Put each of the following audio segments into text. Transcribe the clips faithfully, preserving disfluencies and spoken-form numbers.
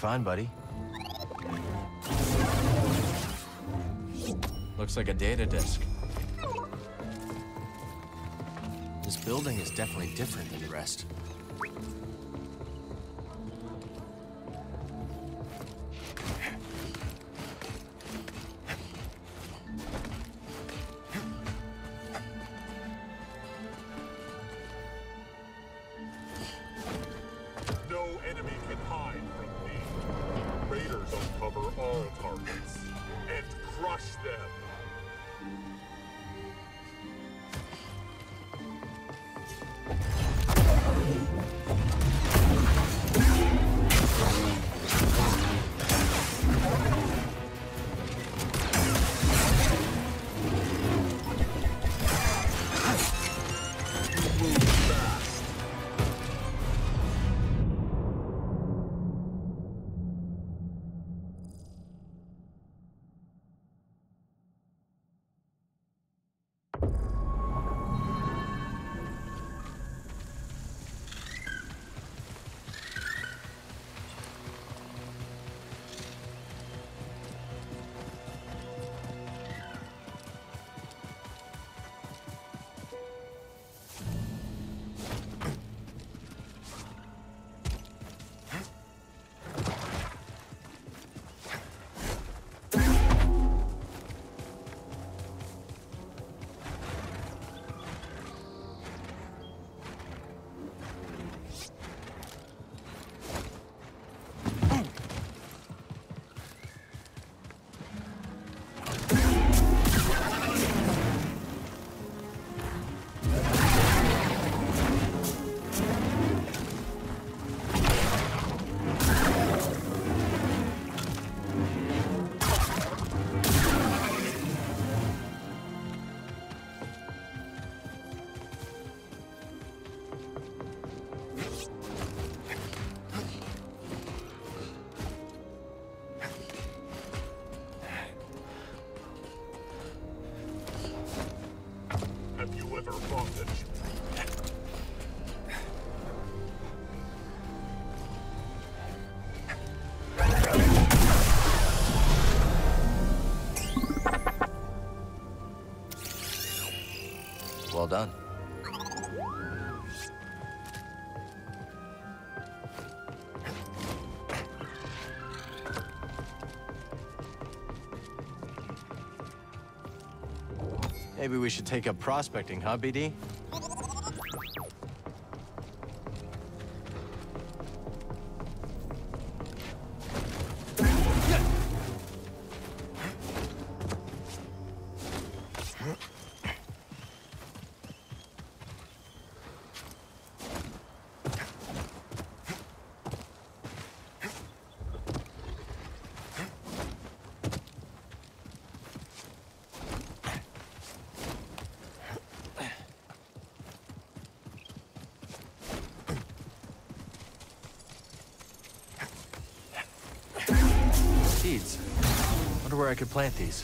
fine, buddy. Looks like a data disk. This building is definitely different than the rest. No enemy can hide from me. Raiders uncover all targets and crush them. Have you ever fought the Well done. Maybe we should take up prospecting, huh, B D? Seeds. Wonder where I could plant these.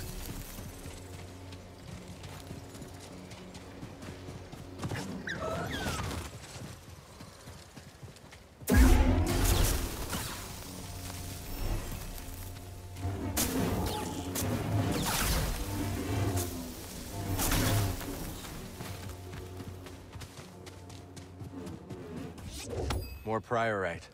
More priorite.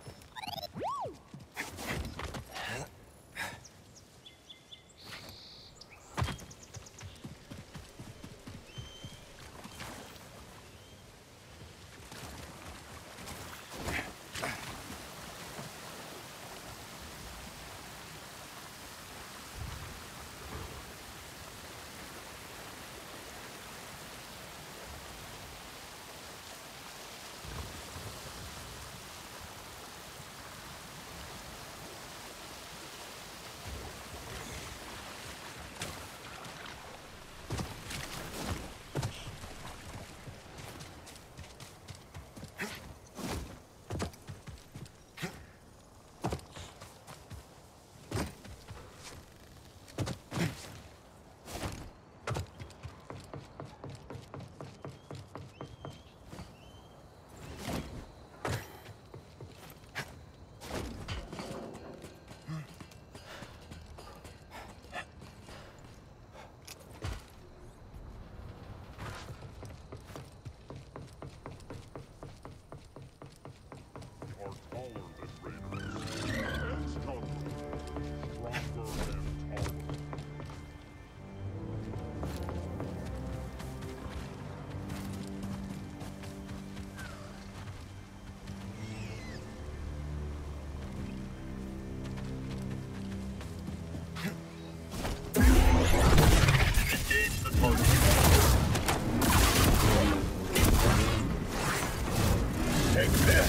Take this!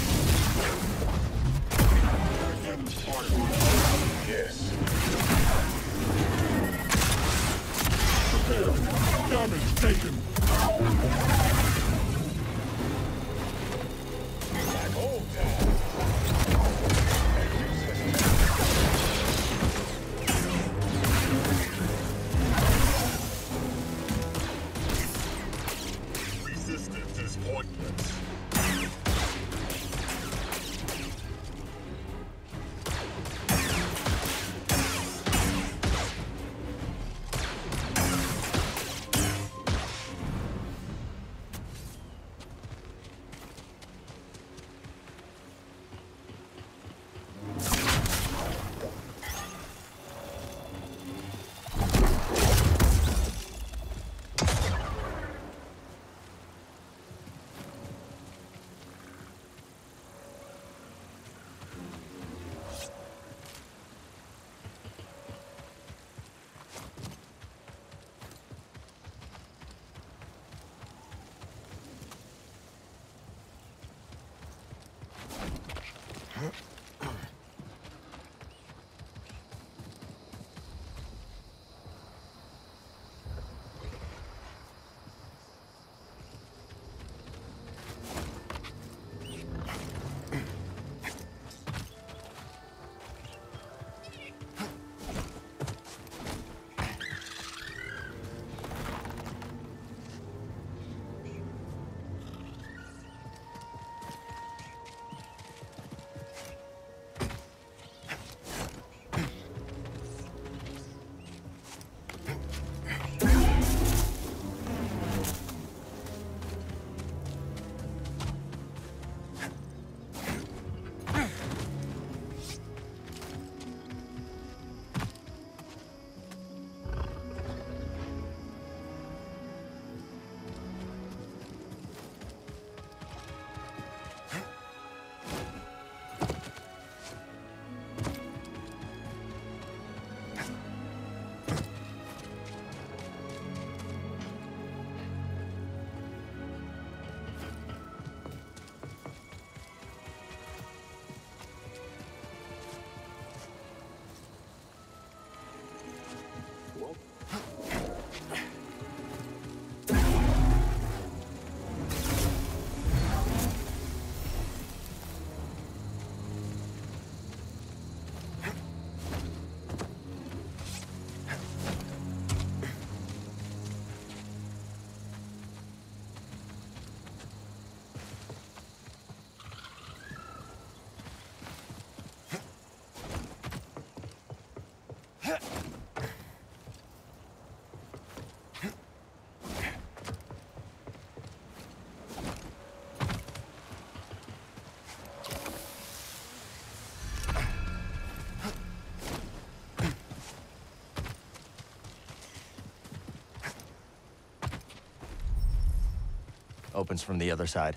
Yes. Prepare. Damage taken. Like old times. Resistance is pointless. Opens from the other side.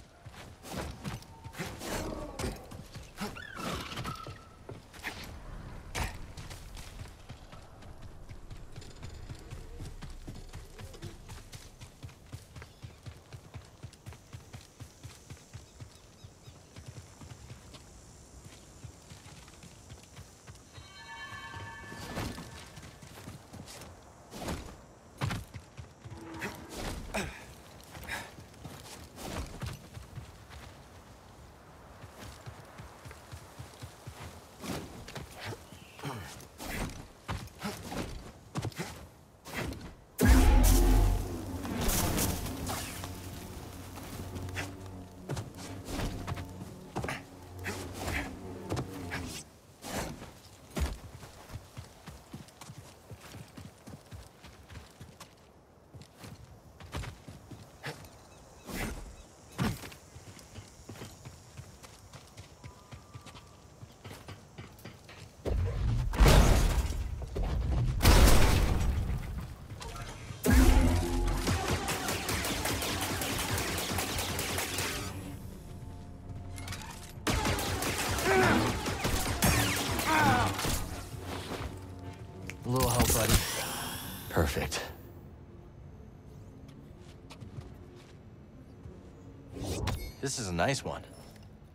A little help, buddy. Perfect. This is a nice one.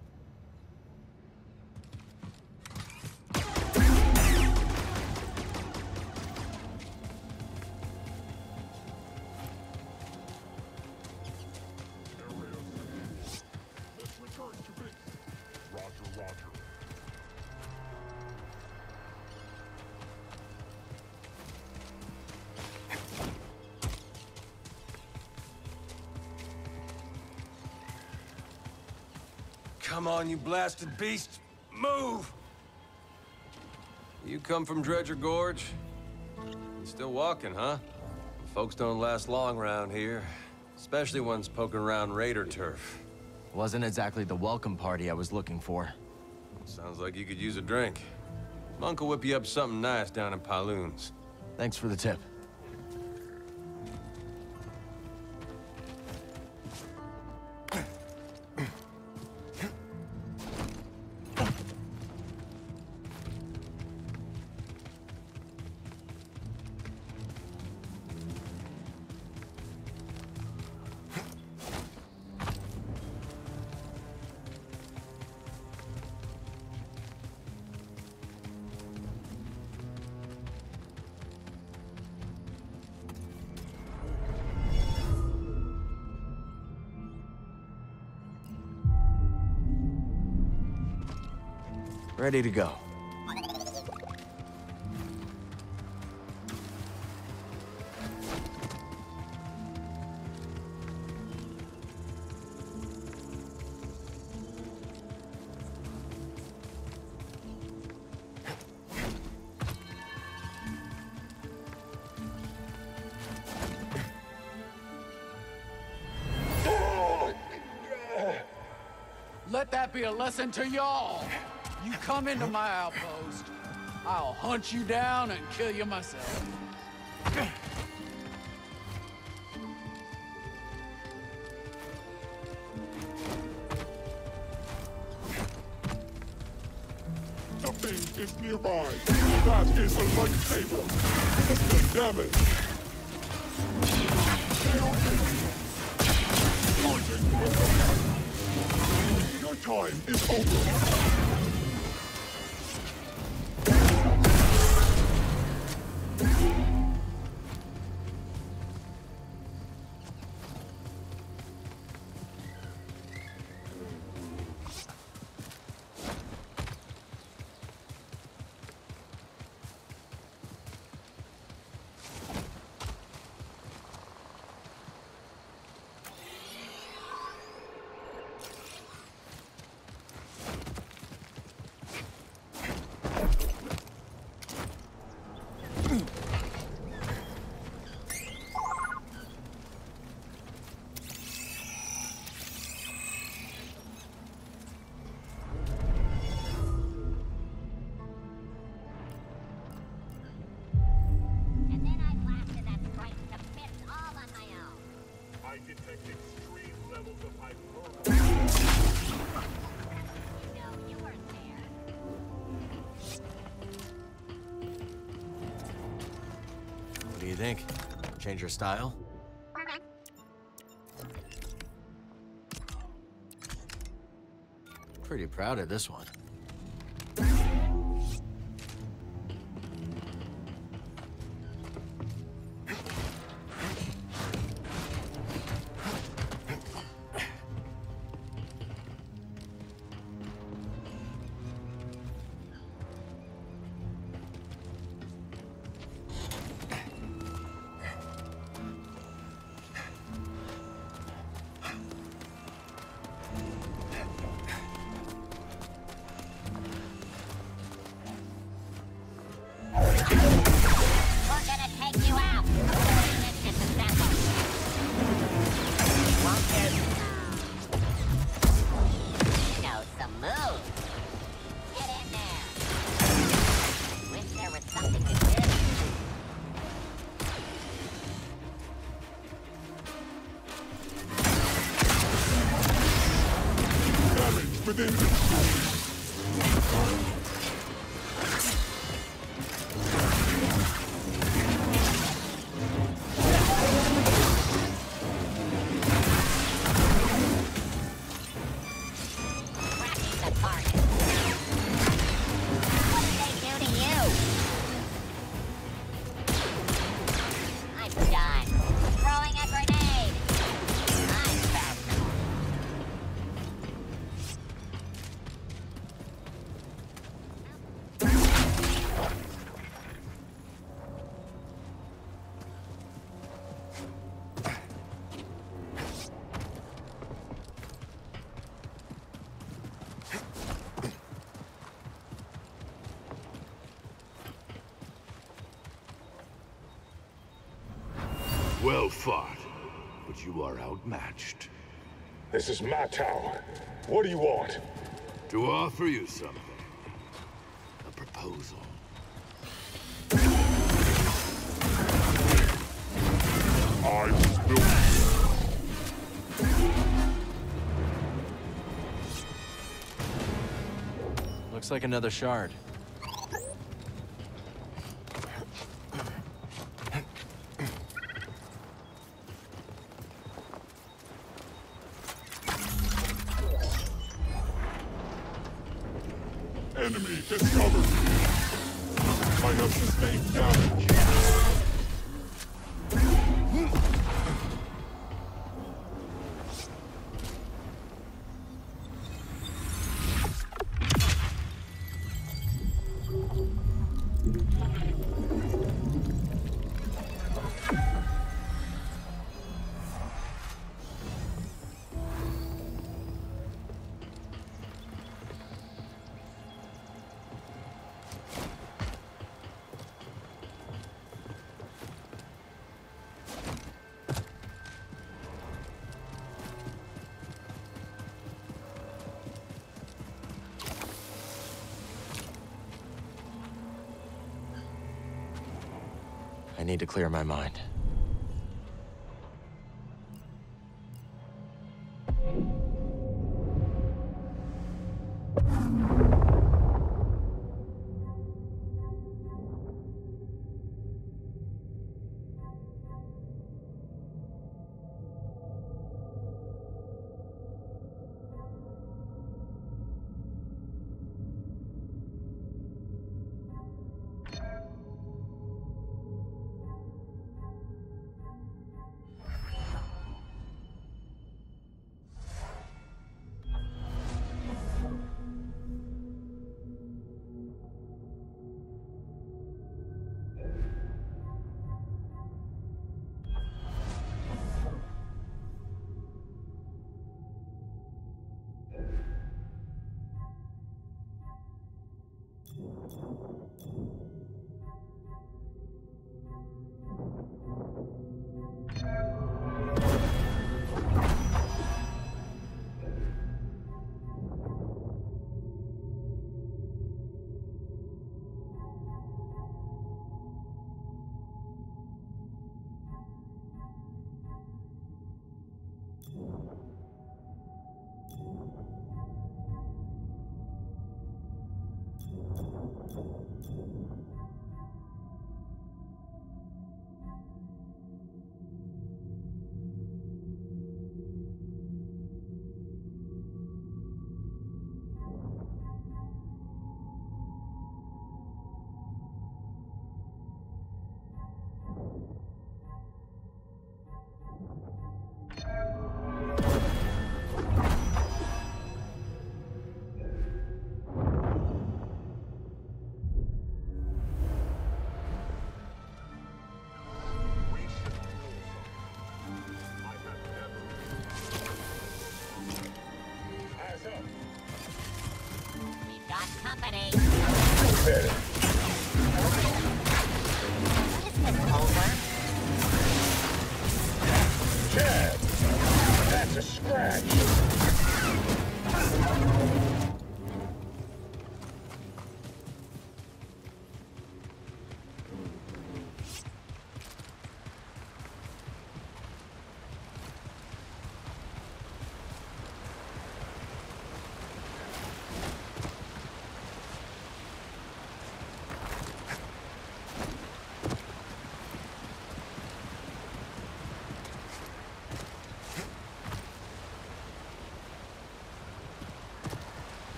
Come on, you blasted beast! Move! You come from Dredger Gorge? You still walking, huh? Folks don't last long around here. Especially ones poking around raider turf. Wasn't exactly the welcome party I was looking for. Sounds like you could use a drink. Monk will whip you up something nice down in Pyloon's. Thanks for the tip. Ready to go. Let that be a lesson to y'all. You come into my outpost, I'll hunt you down and kill you myself. Something is nearby. That is a lightsaber. Damn it. Your time is over. What do you think? Change your style? Pretty proud of this one. Within Well fought, but you are outmatched. This is my tower. What do you want? To offer you something. A proposal. I was built. Looks like another shard. Enemy discovered. I have sustained damage. I need to clear my mind.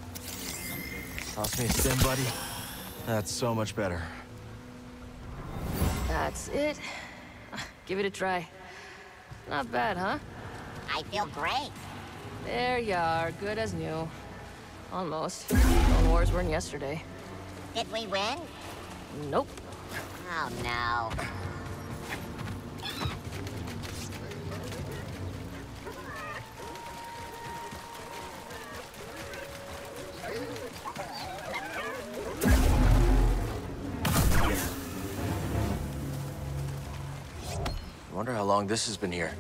Toss me a stim, buddy. That's so much better. That's it. Give it a try. Not bad, huh? I feel great. There you are, good as new. Almost. Clone Wars weren't yesterday. Did we win? Nope. Oh, no. I wonder how long this has been here.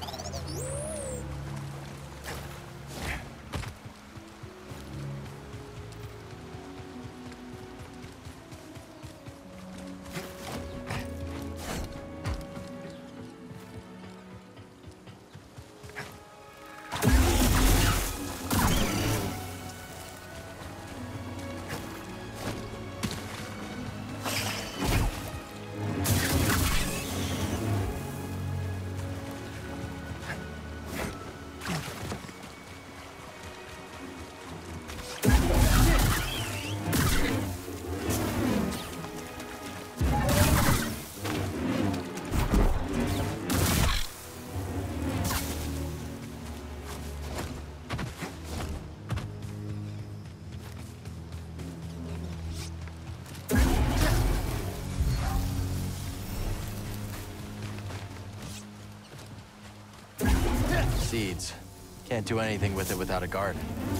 Seeds. Can't do anything with it without a guard.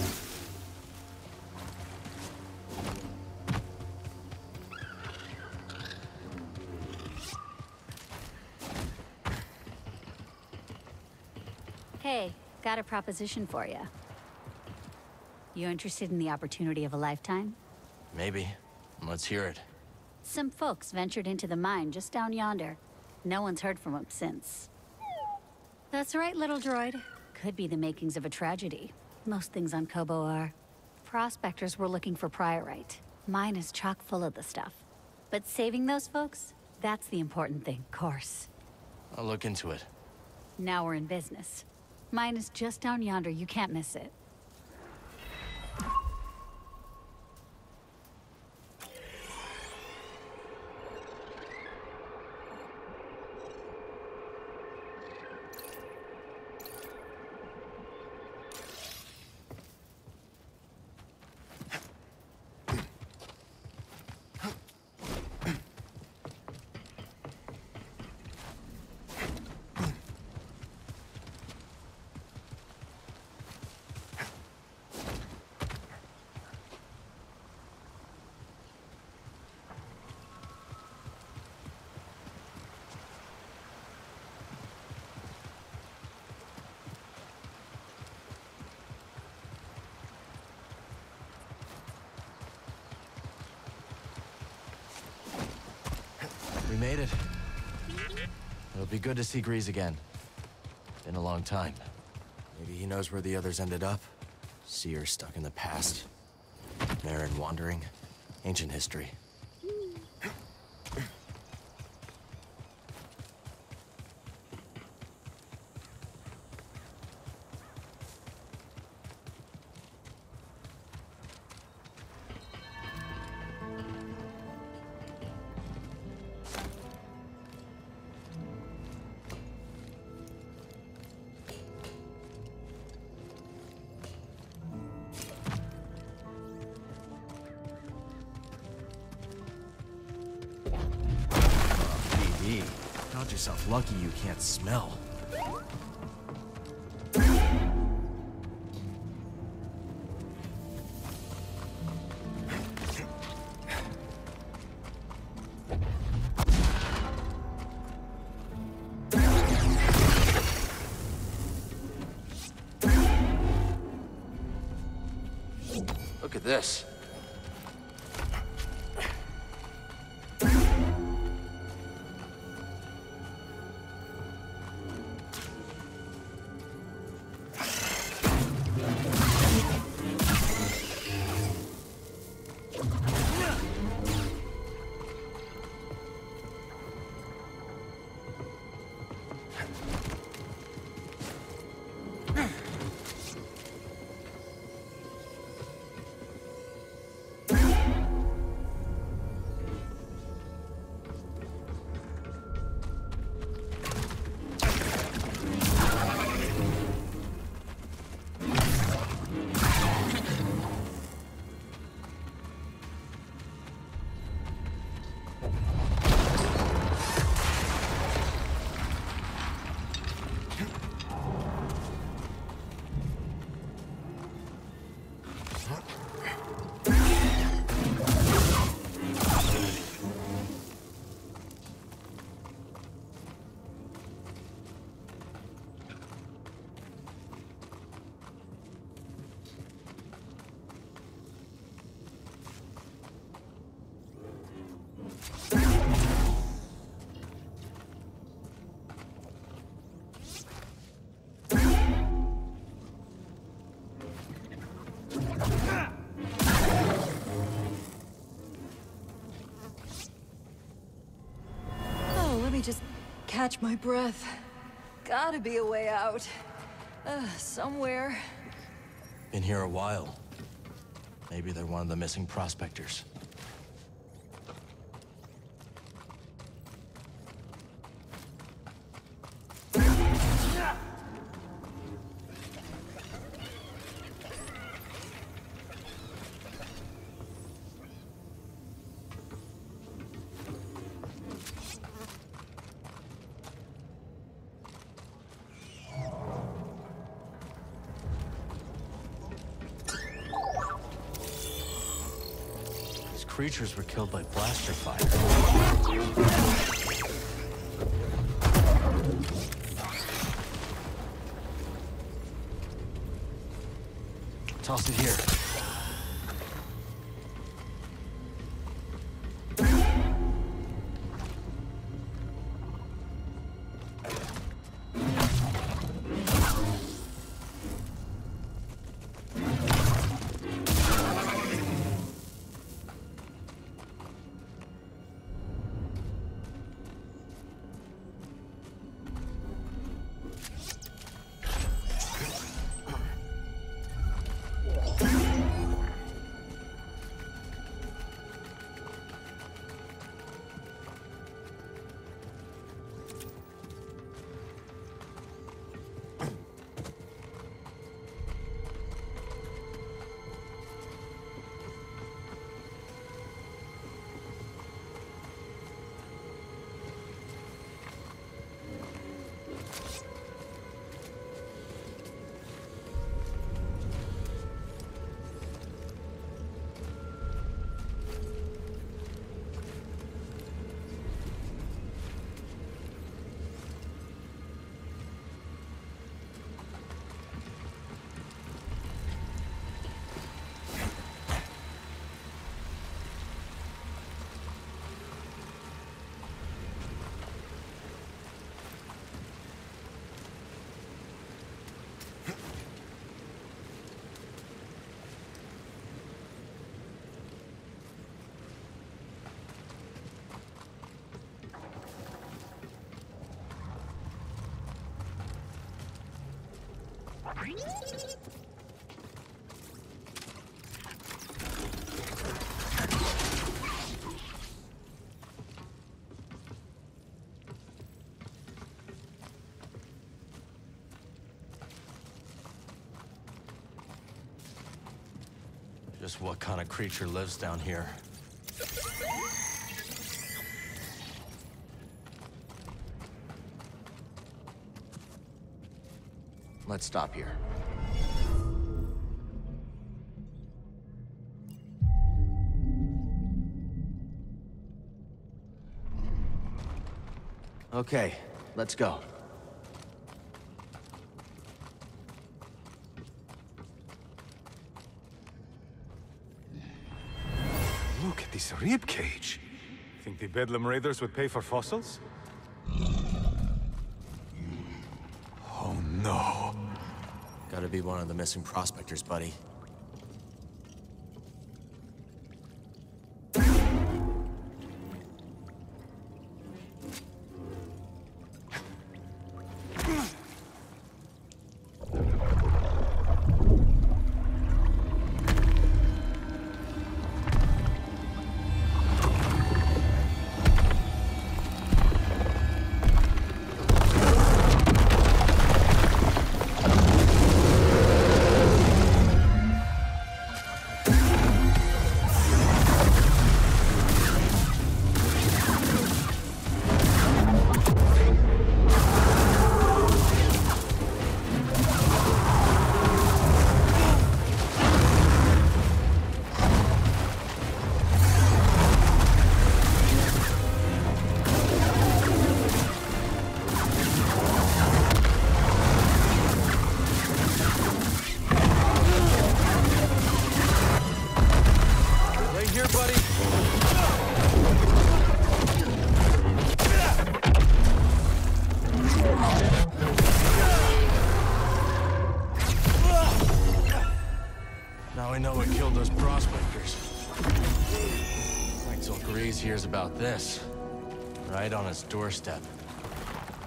Hey, got a proposition for you. You interested in the opportunity of a lifetime? Maybe. Let's hear it. Some folks ventured into the mine just down yonder. No one's heard from them since. That's right, little droid. Could be the makings of a tragedy. Most things on Kobo are. Prospectors were looking for priorite. Mine is chock full of the stuff. But saving those folks, that's the important thing, course. I'll look into it. Now we're in business. Mine is just down yonder, you can't miss it. We made it. It'll be good to see Grease again. Been a long time. Maybe he knows where the others ended up. Seer stuck in the past. Marin wandering. Ancient history. Count yourself lucky you can't smell. Look at this. catch my breath. Gotta be a way out. Uh, somewhere. Been here a while. Maybe they're one of the missing prospectors. Creatures were killed by blaster fire. Toss it here. Just what kind of creature lives down here? Let's stop here. Okay, let's go. Look at this rib cage. Think the Bedlam Raiders would pay for fossils? Oh no. Gotta be one of the missing prospectors, buddy. Now I know what killed those prospectors. Wait till Grease hears about this. Right on his doorstep.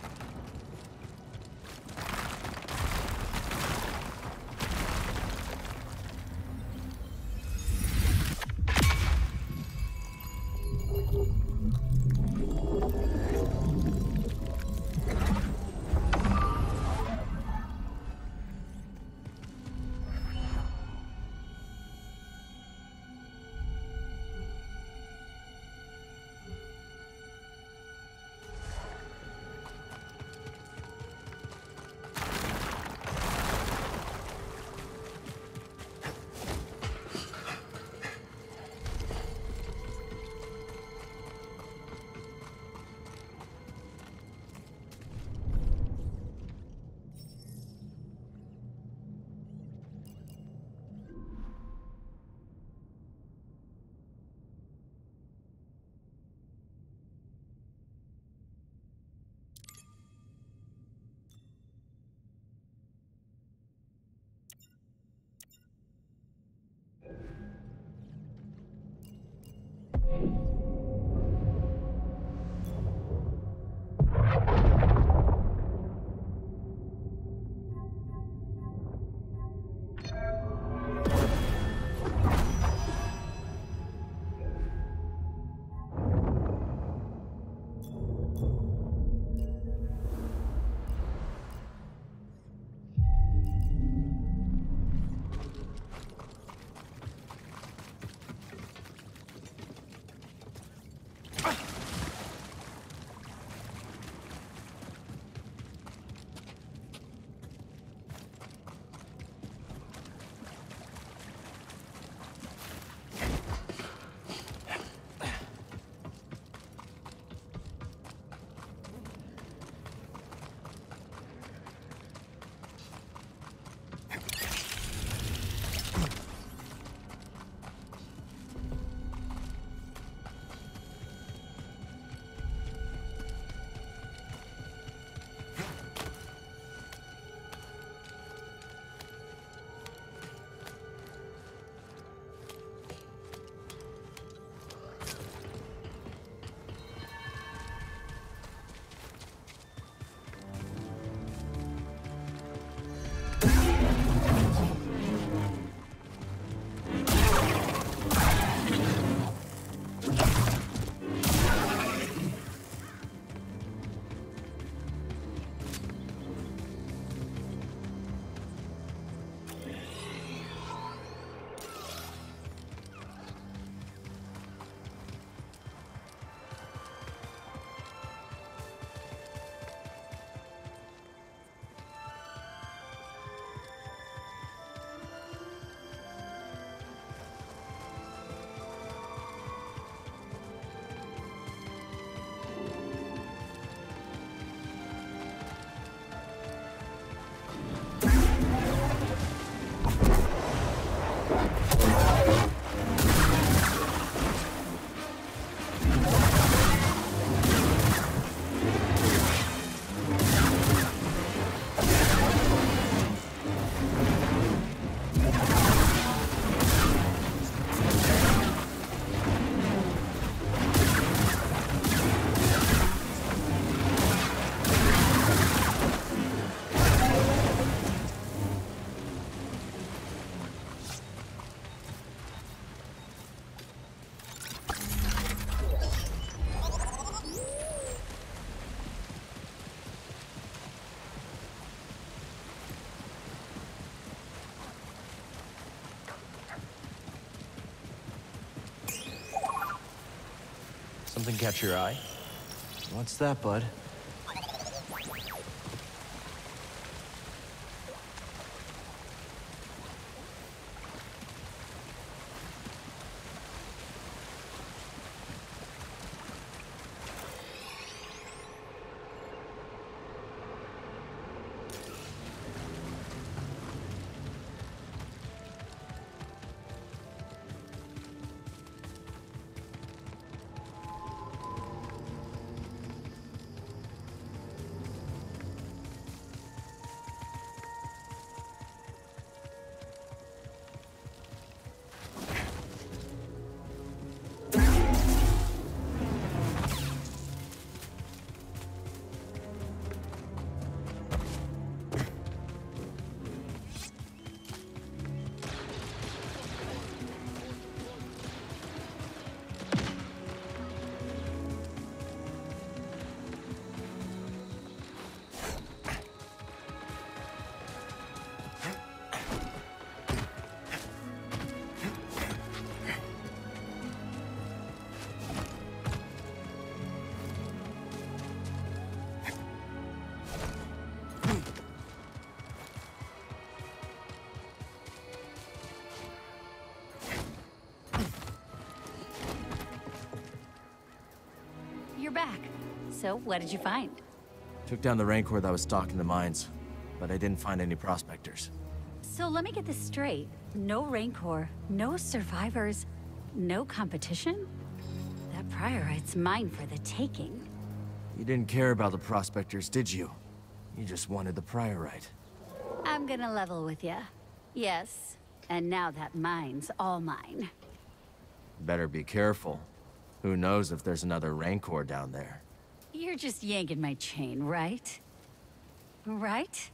Something catch your eye? What's that, bud? You're back. So, what did you find? Took down the Rancor that was stalking the mines, but I didn't find any prospectors. So let me get this straight. No Rancor, no survivors, no competition? That priorite's mine for the taking. You didn't care about the prospectors, did you? You just wanted the priorite. I'm gonna level with ya. Yes, and now that mine's all mine. Better be careful. Who knows if there's another Rancor down there? You're just yanking my chain, right? Right?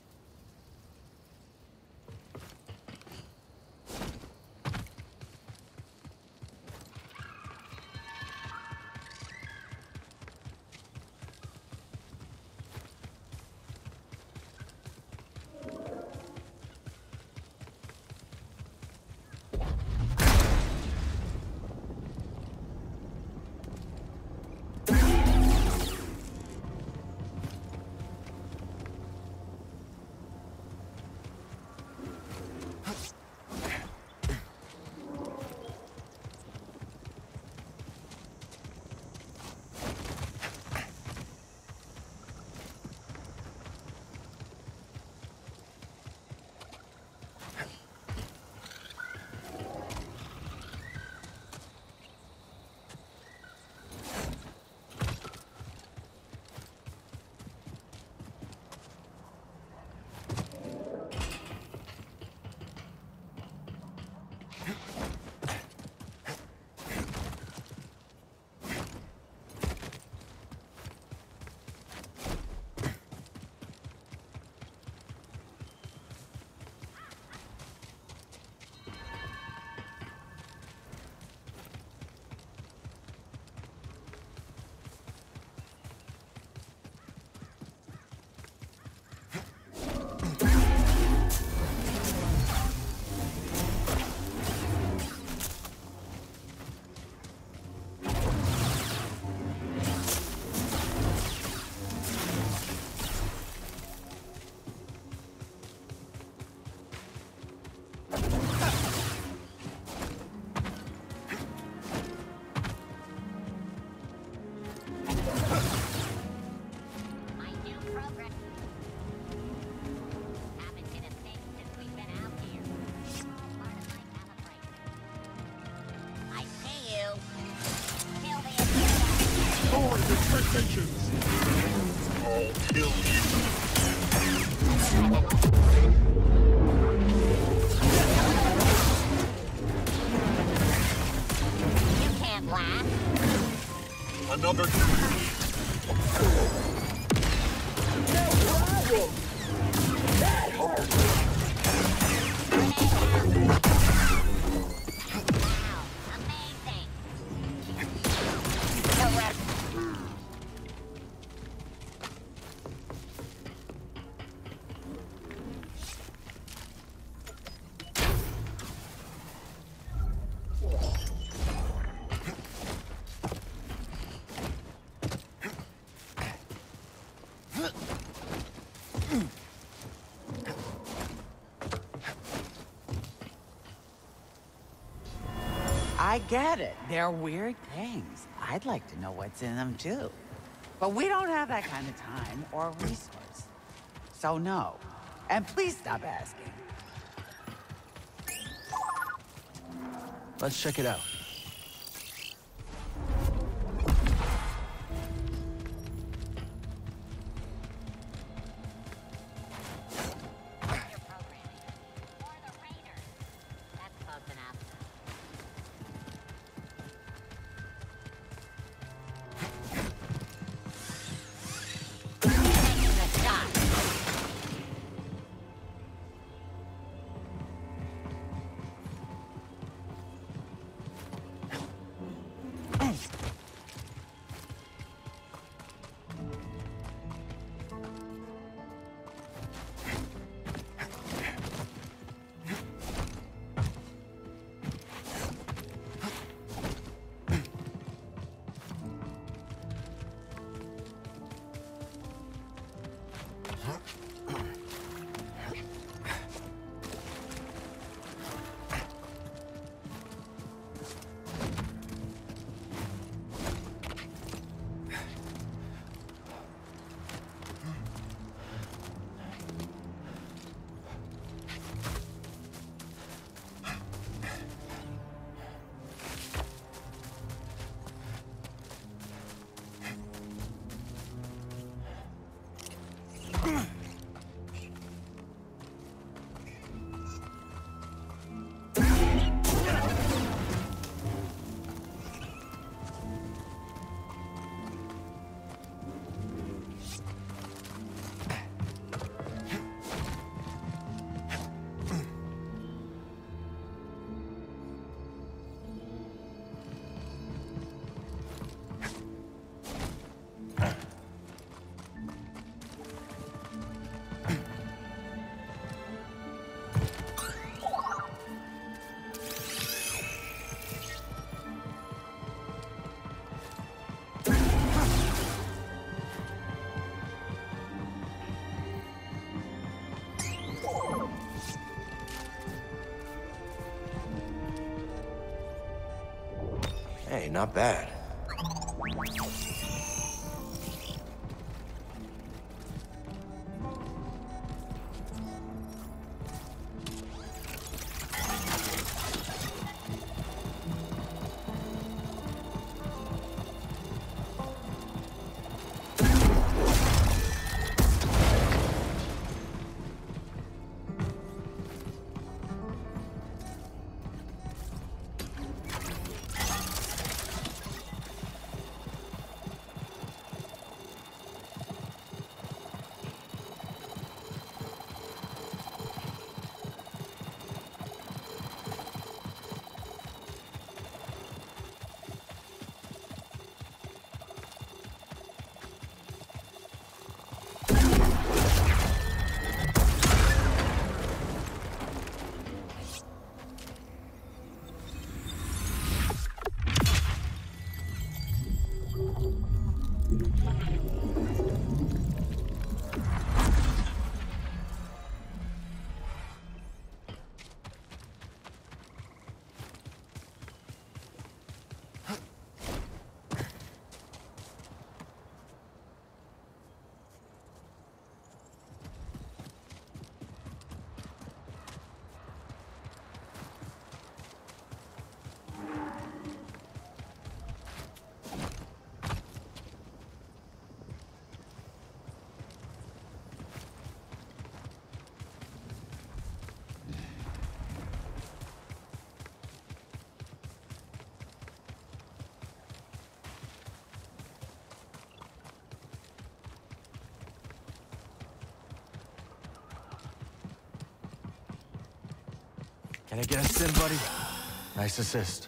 I'll kill you. You can't laugh. Another tree. No problem. That hurt. I get it. They're weird things. I'd like to know what's in them, too. But we don't have that kind of time or resource. So no. And please stop asking. Let's check it out. Hey, not bad. Can I get a sim, buddy? Nice assist.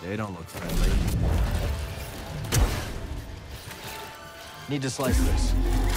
They don't look friendly. Need to slice this.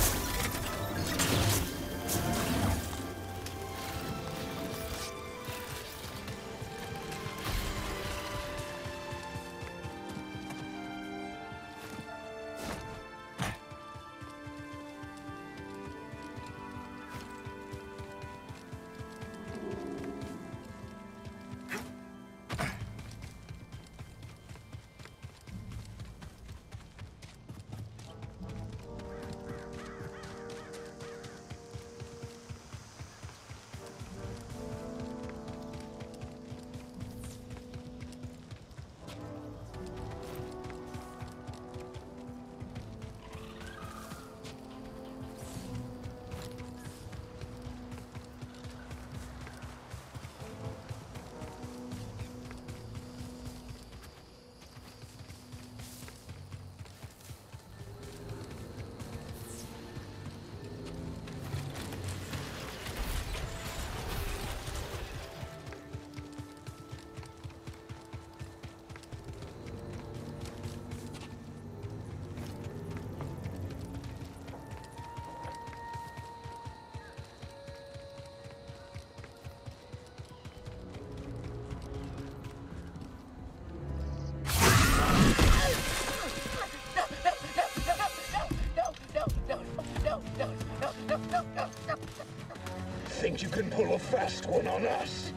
Think you can pull a fast one on us?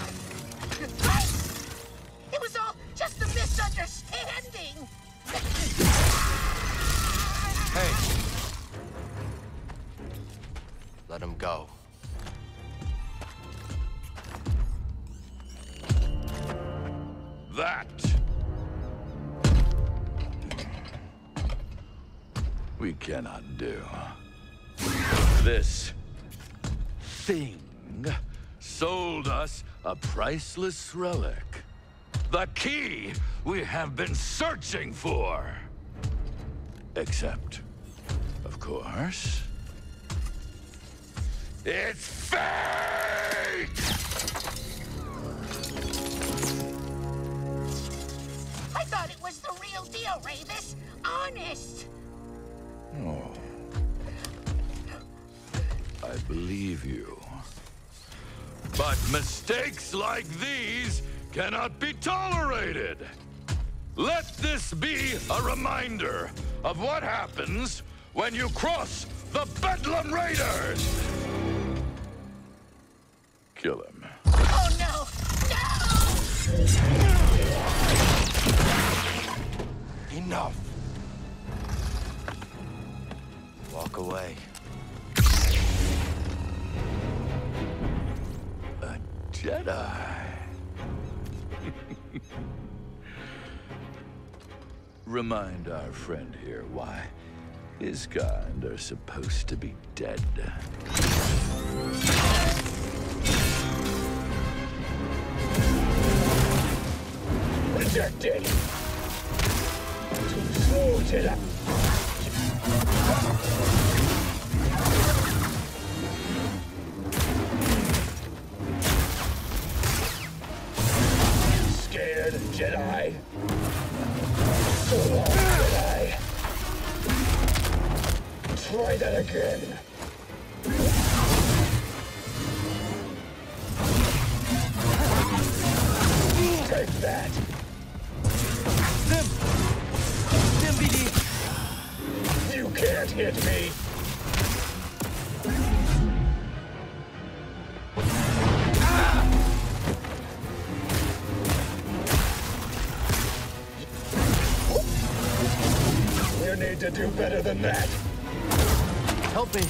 It was all just a misunderstanding. Hey! Let him go. That we cannot do. This thing sold us a priceless relic. The key we have been searching for. Except, of course, it's fake! I thought it was the real deal, Ravis. Honest. Oh. I believe you. But mistakes like these cannot be tolerated. Let this be a reminder of what happens when you cross the Bedlam Raiders! Kill him. Oh, no! No! Enough! Walk away. A Jedi. Remind our friend here why his kind are supposed to be dead. Rejected. Too slow, Jedi. Scared, Jedi. So long, Jedi. Try that again. Take that. Sim! Sim, B D! You can't hit me. You need to do better than that. Help me!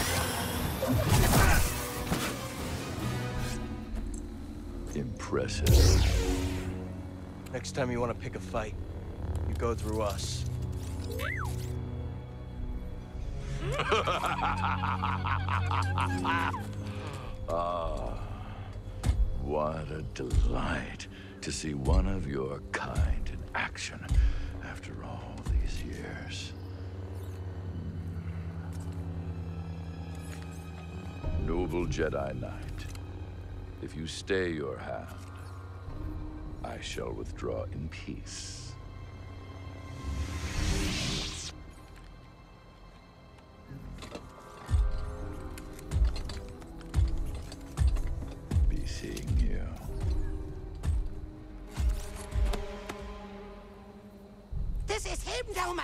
Impressive. Next time you want to pick a fight, you go through us. Ah, what a delight to see one of your kind in action after all these years. Noble Jedi Knight, if you stay your hand, I I shall withdraw in peace. Be seeing you. This is him, Doma.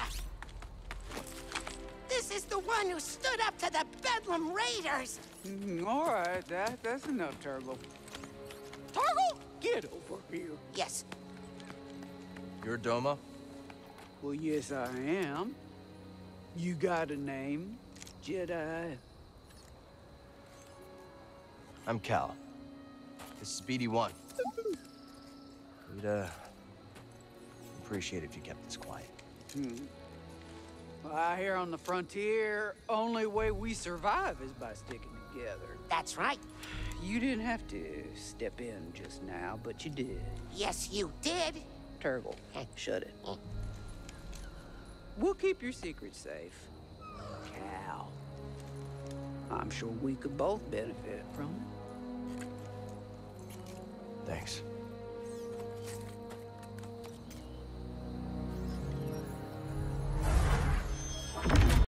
This is the one who stood up to the Bedlam Raiders. Mm, all right, that, that's enough, Turgle. Turgle, get over here. Yes. You're Doma? Well, yes, I am. You got a name, Jedi? I'm Cal. This is B D one. We'd, uh... appreciate it if you kept this quiet. Hmm. Well, out here on the frontier, only way we survive is by sticking together. That's right. You didn't have to step in just now, but you did. Yes, you did. Turgle, shut it. We'll keep your secret safe. Cal. I'm sure we could both benefit from it. Thanks.